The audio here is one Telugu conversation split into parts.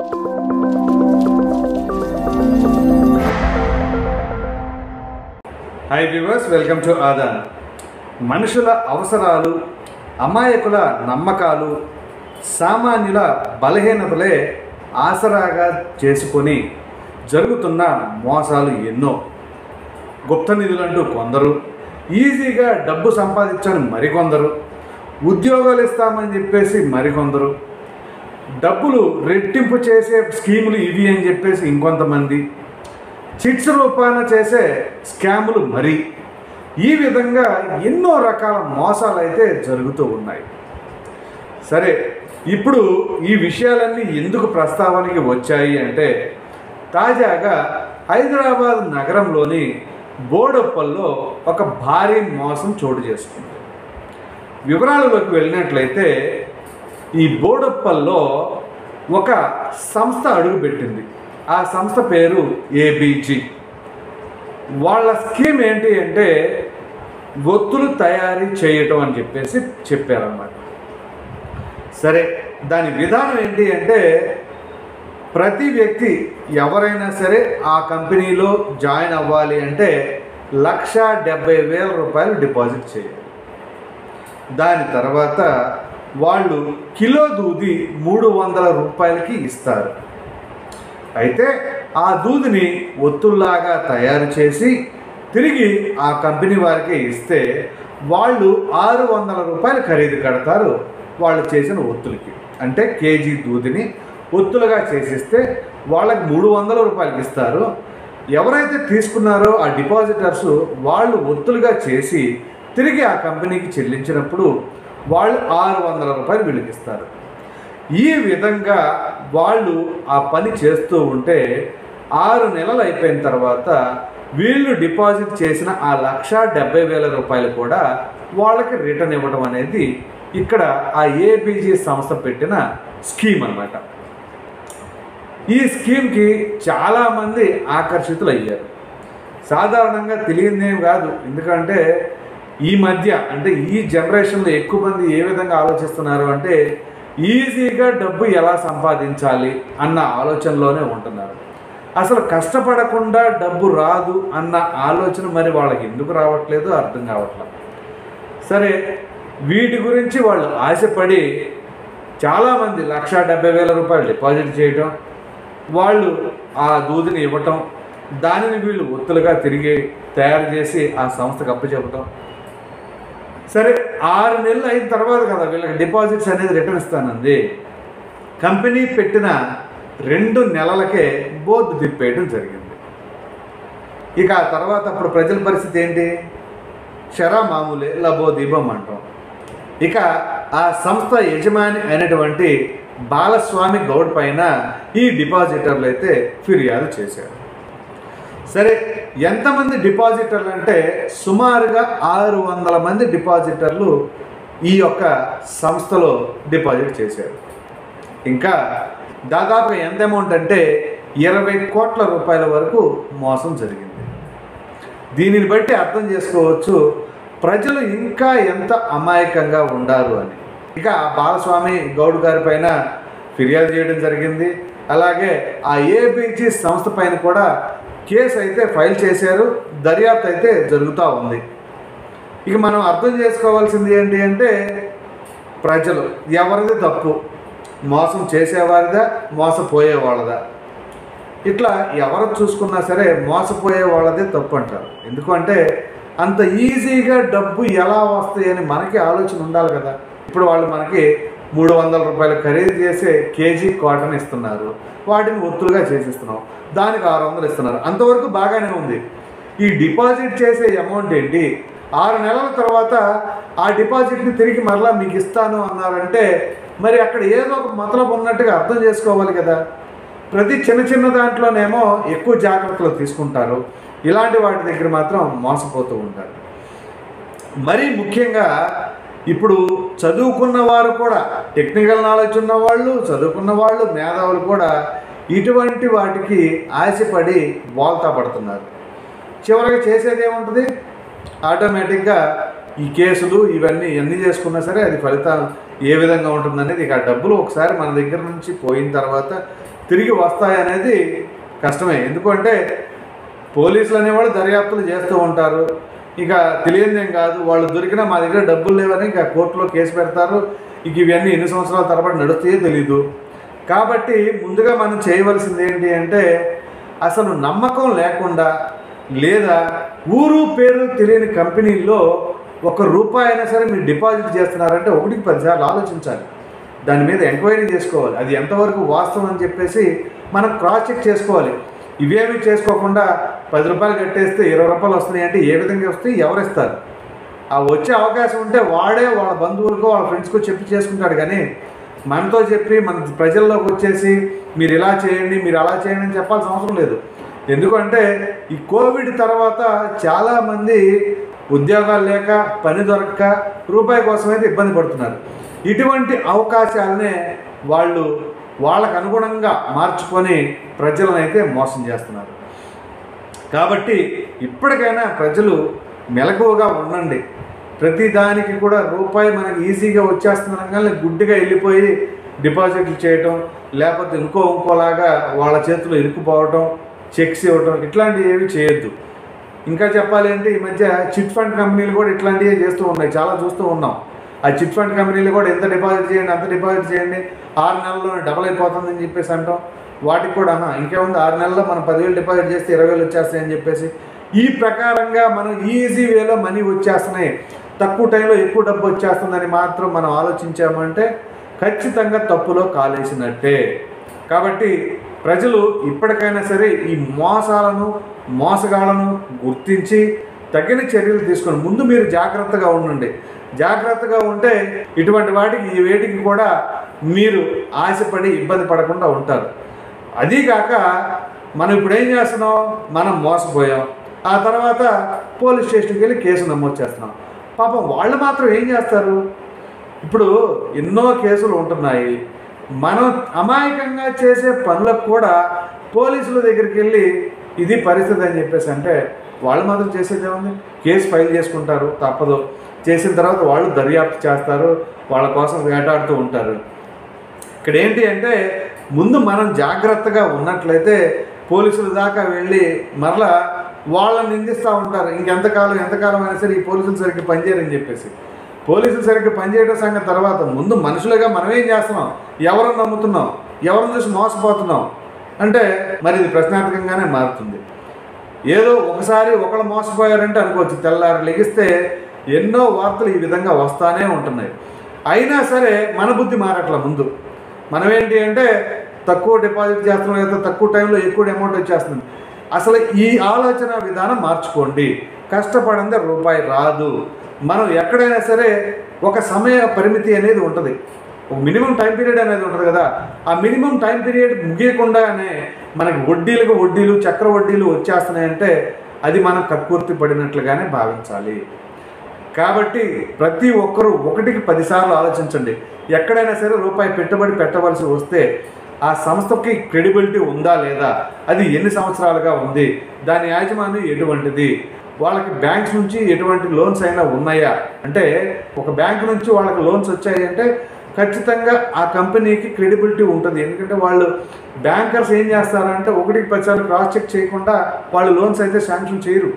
హాయ్ వ్యూవర్స్, వెల్కమ్ టు ఆదాన్. మనుషుల అవసరాలు, అమాయకుల నమ్మకాలు, సామాన్యుల బలహీనతలే ఆసరాగా చేసుకొని జరుగుతున్న మోసాలు ఎన్నో. గుప్త నిధులంటూ కొందరు, ఈజీగా డబ్బు సంపాదించని మరికొందరు, ఉద్యోగాలు ఇస్తామని చెప్పేసి మరికొందరు, డబ్బులు రెట్టింపు చేసే స్కీములు ఇవి అని చెప్పేసి ఇంకొంతమంది, చిట్స్ రూపాన చేసే స్కాములు మరి, ఈ విధంగా ఎన్నో రకాల మోసాలు అయితే జరుగుతూ ఉన్నాయి. సరే, ఇప్పుడు ఈ విషయాలన్నీ ఎందుకు ప్రస్తావనకి వచ్చాయి అంటే, తాజాగా హైదరాబాద్ నగరంలోని బోడుప్పల్లో ఒక భారీ మోసం చోటు చేసుకుంది. వివరాలలోకి వెళ్ళినట్లయితే, ఈ బోడుప్పల్లో ఒక సంస్థ అడుగుపెట్టింది. ఆ సంస్థ పేరు ఏబీజీ. వాళ్ళ స్కీమ్ ఏంటి అంటే ఒత్తులు తయారీ చేయటం అని చెప్పేసి చెప్పారన్నమాట. సరే, దాని విధానం ఏంటి అంటే, ప్రతి వ్యక్తి ఎవరైనా సరే ఆ కంపెనీలో జాయిన్ అవ్వాలి అంటే 1,70,000 రూపాయలు డిపాజిట్ చేయాలి. దాని తర్వాత వాళ్ళు కిలో దూది 300 రూపాయలకి ఇస్తారు. అయితే ఆ దూదిని ఒత్తుల్లాగా తయారు చేసి తిరిగి ఆ కంపెనీ వారికి ఇస్తే వాళ్ళు 600 రూపాయలు ఖరీదు కడతారు వాళ్ళు చేసిన ఒత్తులకి. అంటే కేజీ దూదిని ఒత్తులుగా చేసిస్తే వాళ్ళకి 300 రూపాయలకి ఇస్తారు. ఎవరైతే తీసుకున్నారో ఆ డిపాజిటర్స్ వాళ్ళు ఒత్తులుగా చేసి తిరిగి ఆ కంపెనీకి చెల్లించినప్పుడు వాళ్ళు 600 రూపాయలు వీళ్ళకి ఇస్తారు. ఈ విధంగా వాళ్ళు ఆ పని చేస్తూ ఉంటే 6 నెలలు అయిపోయిన తర్వాత వీళ్ళు డిపాజిట్ చేసిన ఆ 1,70,000 రూపాయలు కూడా వాళ్ళకి రిటర్న్ ఇవ్వడం అనేది ఇక్కడ ఆ ఏబీజీ సంస్థ పెట్టిన స్కీమ్ అన్నమాట. ఈ స్కీమ్కి చాలామంది ఆకర్షితులు అయ్యారు. సాధారణంగా తెలియదేం కాదు, ఎందుకంటే ఈ మధ్య అంటే ఈ జనరేషన్లో ఎక్కువ మంది ఏ విధంగా ఆలోచిస్తున్నారు అంటే ఈజీగా డబ్బు ఎలా సంపాదించాలి అన్న ఆలోచనలోనే ఉంటున్నారు. అసలు కష్టపడకుండా డబ్బు రాదు అన్న ఆలోచన మరి వాళ్ళకి ఎందుకు రావట్లేదో అర్థం కావట్లేదు. సరే, వీటి గురించి వాళ్ళు ఆశపడి చాలామంది 1,70,000 రూపాయలు డిపాజిట్ చేయటం, వాళ్ళు ఆ దూదిని ఇవ్వటం, దానిని వీళ్ళు ఒత్తులుగా తిరిగి తయారు చేసి ఆ సంస్థకు అప్పచెప్పటం. సరే, 6 నెలలు అయిన తర్వాత కదా వీళ్ళకి డిపాజిట్స్ అనేది రిటర్న్ ఇస్తానంది. కంపెనీ పెట్టిన 2 నెలలకే బోర్డు తిప్పేయడం జరిగింది. ఇక ఆ తర్వాత అప్పుడు ప్రజల పరిస్థితి ఏంటి? షరా మామూలే, లబో దీపం అంటాం. ఇక ఆ సంస్థ యజమాని అయినటువంటి బాలస్వామి గౌడ్ పైన ఈ డిపాజిటర్లు అయితే ఫిర్యాదు చేశారు. సరే, ఎంతమంది డిపాజిటర్లు అంటే సుమారుగా 600 మంది డిపాజిటర్లు ఈ యొక్క సంస్థలో డిపాజిట్ చేశారు. ఇంకా దాదాపు ఎంత అమౌంట్ అంటే 20 కోట్ల రూపాయల వరకు మోసం జరిగింది. దీనిని బట్టి అర్థం చేసుకోవచ్చు ప్రజలు ఇంకా ఎంత అమాయకంగా ఉండారు అని. ఇక ఆ బాలస్వామి గౌడ్ గారి పైన ఫిర్యాదు చేయడం జరిగింది. అలాగే ఆ ఏబీజీ సంస్థ పైన కూడా కేసు అయితే ఫైల్ చేశారు. దర్యాప్తు అయితే జరుగుతూ ఉంది. ఇక మనం అర్థం చేసుకోవాల్సింది ఏంటి అంటే, ప్రజలు ఎవరిది తప్పు? మోసం చేసేవారిదా, మోసపోయే వాళ్ళదా? ఇట్లా ఎవరు చూసుకున్నా సరే మోసపోయే వాళ్ళదే తప్పు అంటారు. ఎందుకంటే అంత ఈజీగా డబ్బు ఎలా వస్తాయని మనకి ఆలోచన ఉండాలి కదా. ఇప్పుడు వాళ్ళు మనకి 300 రూపాయలు ఖరీదు చేసే కేజీ కాటన్ ఇస్తున్నారు, వాటిని ఒత్తులుగా చేసిస్తున్నాం, దానికి 600 ఇస్తున్నారు. అంతవరకు బాగానే ఉంది. ఈ డిపాజిట్ చేసే అమౌంట్ ఏంటి? 6 నెలల తర్వాత ఆ డిపాజిట్ని తిరిగి మరలా మీకు ఇస్తాను అన్నారంటే మరి అక్కడ ఏదో ఒక మతలబు ఉన్నట్టుగా అర్థం చేసుకోవాలి కదా. ప్రతి చిన్న దాంట్లోనేమో ఎక్కువ జాగ్రత్తలు తీసుకుంటారు, ఇలాంటి వాటి దగ్గర మాత్రం మోసపోతూ ఉంటారు. మరీ ముఖ్యంగా ఇప్పుడు చదువుకున్న వారు కూడా, టెక్నికల్ నాలెడ్జ్ ఉన్నవాళ్ళు, చదువుకున్న వాళ్ళు, మేధావులు కూడా ఇటువంటి వాటికి ఆశపడి వాల్తా పడుతున్నారు. చివరికి చేసేది ఏముంటుంది? ఆటోమేటిక్గా ఈ కేసులు ఇవన్నీ ఎన్ని చేసుకున్నా సరే అది ఫలితం ఏ విధంగా ఉంటుందనేది, ఇక డబ్బులు ఒకసారి మన దగ్గర నుంచి పోయిన తర్వాత తిరిగి వస్తాయనేది కష్టమే. ఎందుకంటే పోలీసులు అనేవాళ్ళు దర్యాప్తులు చేస్తూ ఉంటారు. ఇక తెలియదేం కాదు, వాళ్ళు దొరికినా మా దగ్గర డబ్బులు లేవని ఇక కోర్టులో కేసు పెడతారు. ఇక ఇవన్నీ ఎన్ని సంవత్సరాల తరబడి నడుస్తాయో తెలీదు. కాబట్టి ముందుగా మనం చేయవలసింది ఏంటి అంటే అసలు నమ్మకం లేకుండా లేదా ఊరు పేరు తెలియని కంపెనీల్లో ₹1 అయినా సరే మీరు డిపాజిట్ చేస్తున్నారంటే 1కి 10 సార్లు ఆలోచించాలి. దాని మీద ఎంక్వైరీ చేసుకోవాలి. అది ఎంతవరకు వాస్తవం అని చెప్పేసి మనం క్రాస్ చెక్ చేసుకోవాలి. ఇవేమీ చేసుకోకుండా ₹10 కట్టేస్తే ₹20 వస్తున్నాయి అంటే ఏ విధంగా వస్తాయి, ఎవరిస్తారు? ఆ వచ్చే అవకాశం ఉంటే వాడే వాళ్ళ బంధువులకో వాళ్ళ ఫ్రెండ్స్కో చెప్పి చేసుకుంటాడు. కానీ మనతో చెప్పి మన ప్రజల్లోకి వచ్చేసి మీరు ఇలా చేయండి, మీరు అలా చేయండి అని చెప్పాల్సిన అవసరం లేదు. ఎందుకంటే ఈ కోవిడ్ తర్వాత చాలామంది ఉద్యోగాలు లేక పని దొరక్క రూపాయి కోసమైతే ఇబ్బంది పడుతున్నారు. ఇటువంటి అవకాశాలనే వాళ్ళు వాళ్ళకు అనుగుణంగా మార్చుకొని ప్రజలను అయితే మోసం చేస్తున్నారు. కాబట్టి ఇప్పటికైనా ప్రజలు మెలకువగా ఉండండి. ప్రతిదానికి కూడా రూపాయి మనకి ఈజీగా వచ్చేస్తుందనగానే గుడ్డిగా వెళ్ళిపోయి డిపాజిట్లు చేయటం, లేకపోతే ఇంకోలాగా వాళ్ళ చేతిలో ఇరుక్కుపోవటం, చెక్స్ ఇవ్వటం, ఇట్లాంటివి ఏవి చేయొద్దు. ఇంకా చెప్పాలి అంటే ఈ మధ్య చిట్ ఫండ్ కంపెనీలు కూడా ఇట్లాంటివి చేస్తూ ఉన్నాయి, చాలా చూస్తూ ఉన్నాం. ఆ చిట్ ఫండ్ కంపెనీలు కూడా ఎంత డిపాజిట్ చేయండి అంత డిపాజిట్ చేయండి 6 నెలల్లోనే డబల్ అయిపోతుందని చెప్పేసి అంటాం. వాటికి కూడా ఇంకేముంది 6 నెలల్లో మనం 10,000 డిపాజిట్ చేస్తే 20,000 వచ్చేస్తాయని చెప్పేసి ఈ ప్రకారంగా మనం ఈజీ వేలో మనీ వచ్చేస్తున్నాయి, తక్కువ టైంలో ఎక్కువ డబ్బు వచ్చేస్తుందని మాత్రం మనం ఆలోచించామంటే ఖచ్చితంగా తప్పులో కాలేసినట్టే. కాబట్టి ప్రజలు ఇప్పటికైనా సరే ఈ మోసాలను మోసగాళ్లను గుర్తించి తగిన చర్యలు తీసుకొని ముందు మీరు జాగ్రత్తగా ఉండండి. జాగ్రత్తగా ఉంటే ఇటువంటి వాటికి ఈ వేటికి కూడా మీరు ఆశపడి ఇబ్బంది పడకుండా ఉంటారు. అదీగాక మనం ఇప్పుడు ఏం చేస్తున్నాం, మనం మోసపోయాం, ఆ తర్వాత పోలీస్ స్టేషన్కి వెళ్ళి కేసు నమోదు చేస్తున్నాం. పాపం వాళ్ళు మాత్రం ఏం చేస్తారు, ఇప్పుడు ఎన్నో కేసులు ఉంటున్నాయి. మనం అమాయకంగా చేసే పనులకు కూడా పోలీసుల దగ్గరికి వెళ్ళి ఇది పరిస్థితి అని చెప్పేసి అంటే వాళ్ళు మాత్రం చేసేది ఏముంది, కేసు ఫైల్ చేసుకుంటారు, తప్పదు. చేసిన తర్వాత వాళ్ళు దర్యాప్తు చేస్తారు, వాళ్ళ కోసం వేటాడుతూ ఉంటారు. ఇక్కడ ఏంటి అంటే ముందు మనం జాగ్రత్తగా ఉన్నట్లయితే పోలీసుల దాకా వెళ్ళి మరలా వాళ్ళని నిందిస్తూ ఉంటారు. ఎంతకాలం అయినా సరే ఈ పోలీసులు సరిగ్గా పనిచేయరని చెప్పేసి. పోలీసులు సరిగ్గా పనిచేయడం సంగతి తర్వాత ముందు మనుషులుగా మనం ఏం చేస్తున్నాం, ఎవరిని నమ్ముతున్నాం, ఎవరిని చూసి మోసపోతున్నాం అంటే మరి ఇది ప్రశ్నార్థకంగానే మారుతుంది. ఏదో ఒకసారి ఒకళ్ళు మోసపోయారంటే అనుకోవచ్చు, తెల్లారి లెగిస్తే ఎన్నో వార్తలు ఈ విధంగా వస్తానే ఉంటున్నాయి. అయినా సరే మన బుద్ధి మారట్ల. ముందు మనం ఏంటి అంటే తక్కువ డిపాజిట్ చేస్తున్నాం, లేదా తక్కువ టైంలో ఎక్కువ అమౌంట్ వచ్చేస్తుంది. అసలు ఈ ఆలోచన విధానం మార్చుకోండి. కష్టపడిందే రూపాయి రాదు. మనం ఎక్కడైనా సరే ఒక సమయ పరిమితి అనేది ఉంటుంది, ఒక మినిమం టైం పీరియడ్ అనేది ఉంటుంది కదా. ఆ మినిమం టైం పీరియడ్ ముగియకుండానే మనకి వడ్డీలు చక్ర వడ్డీలు వచ్చేస్తున్నాయంటే అది మనం కక్కుర్తి పడినట్లుగానే భావించాలి. కాబట్టి ప్రతి ఒక్కరూ 1కి 10 సార్లు ఆలోచించండి. ఎక్కడైనా సరే రూపాయి పెట్టుబడి పెట్టవలసి వస్తే ఆ సంస్థకి క్రెడిబిలిటీ ఉందా లేదా, అది ఎన్ని సంవత్సరాలుగా ఉంది, దాని యాజమాన్యం ఎటువంటిది, వాళ్ళకి బ్యాంక్స్ నుంచి ఎటువంటి లోన్స్ అయినా ఉన్నాయా, అంటే ఒక బ్యాంక్ నుంచి వాళ్ళకి లోన్స్ వచ్చాయి అంటే ఖచ్చితంగా ఆ కంపెనీకి క్రెడిబిలిటీ ఉంటుంది. ఎందుకంటే వాళ్ళు బ్యాంకర్స్ ఏం చేస్తారంటే 1కి 10 సార్లు క్రాస్ చెక్ చేయకుండా వాళ్ళు లోన్స్ అయితే శాంక్షన్ చేయరు.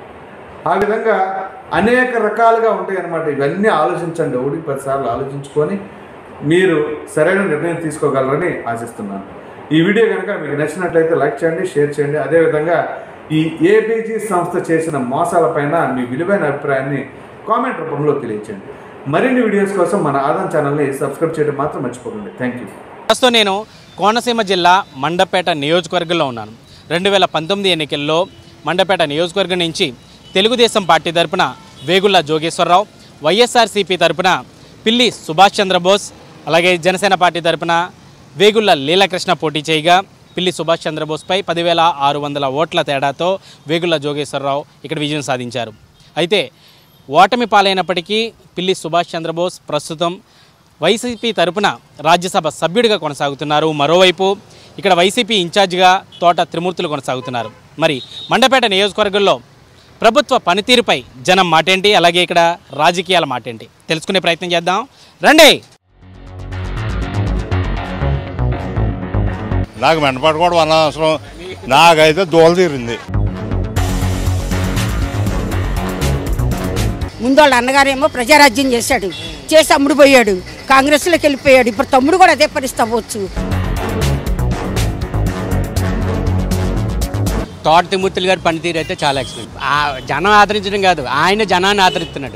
ఆ విధంగా అనేక రకాలుగా ఉంటాయి అన్నమాట. ఇవన్నీ ఆలోచించండి, 1కి 10 సార్లు ఆలోచించుకొని మీరు సరైన నిర్ణయం తీసుకోగలరని ఆశిస్తున్నాను. ఈ వీడియో కనుక మీకు నచ్చినట్లయితే లైక్ చేయండి, షేర్ చేయండి. అదేవిధంగా ఈ ఏబీజీ సంస్థ చేసిన మోసాలపైన మీ విలువైన అభిప్రాయాన్ని కామెంట్ రూపంలో తెలియచేయండి. మరిన్ని వీడియోస్ కోసం మన ఆదాన్ ఛానల్ని సబ్స్క్రైబ్ చేయడం మాత్రం మర్చిపోకండి. Thank you. ప్రస్తుతం నేను కోనసీమ జిల్లా మండపేట నియోజకవర్గంలో ఉన్నాను. 2019 ఎన్నికల్లో మండపేట నియోజకవర్గం నుంచి తెలుగుదేశం పార్టీ తరపున వేగుళ్ల జోగేశ్వరరావు, వైఎస్ఆర్సీపీ తరపున పిల్లి సుభాష్ చంద్రబోస్, అలాగే జనసేన పార్టీ తరపున వేగుళ్ల లీలాకృష్ణ పోటీ చేయగా పిల్లి సుభాష్ చంద్రబోస్పై 10,600 ఓట్ల తేడాతో వేగుళ్ల జోగేశ్వరరావు ఇక్కడ విజయం సాధించారు. అయితే ఓటమి పాలైనప్పటికీ పిల్లి సుభాష్ చంద్రబోస్ ప్రస్తుతం వైసీపీ తరపున రాజ్యసభ సభ్యుడిగా కొనసాగుతున్నారు. మరోవైపు ఇక్కడ వైసీపీ ఇన్ఛార్జిగా తోట త్రిమూర్తులు కొనసాగుతున్నారు. మరి మండపేట నియోజకవర్గంలో ప్రభుత్వ పనితీరుపై జనం మాటేంటి, అలాగే ఇక్కడ రాజకీయాల మాటేంటి తెలుసుకునే ప్రయత్నం చేద్దాం రండి. నాకు వెంటపాటు కూడా అనవసరం. నాకైతే దోల తీరింది. ముందు వాళ్ళ అన్నగారేమో ప్రజారాజ్యం చేశాడు, చేసి అమ్ముడు పోయాడు, కాంగ్రెస్లోకి వెళ్ళిపోయాడు. ఇప్పుడు తమ్ముడు కూడా అదే పరిస్థితి అవ్వచ్చు. తోట తిమ్మూర్తులు గారి పనితీరు అయితే చాలా ఎక్సలెంట్. జనం ఆదరించడం కాదు, ఆయన జనాన్ని ఆదరిస్తున్నాడు.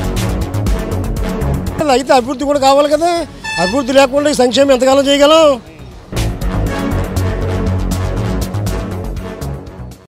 అయితే అభివృద్ధి కూడా కావాలి కదా. అభివృద్ధి లేకుండా సంక్షేమం ఎంతకాలం చేయగలం?